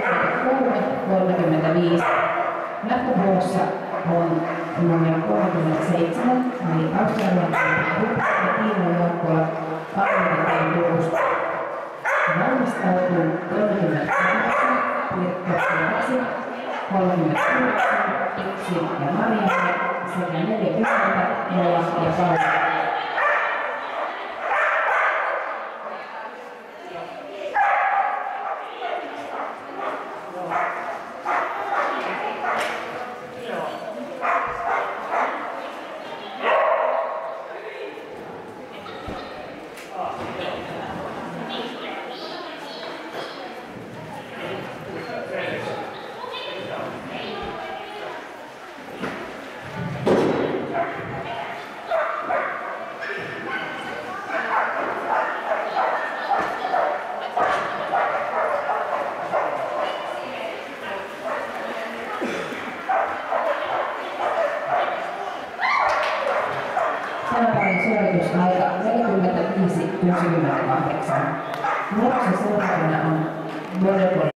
33-35. Lähtövuorossa on numero 37, eli australialainen Huppa ja Tiina Jaakkola Arviointiin Turusta. Valmistautuu 38, Pirkko 2, 39, Yksi ja Marianne sekä 40, Ella ja Paula. Sanaparin suoritusaika 45.68. Vuorossa seuraavana on Border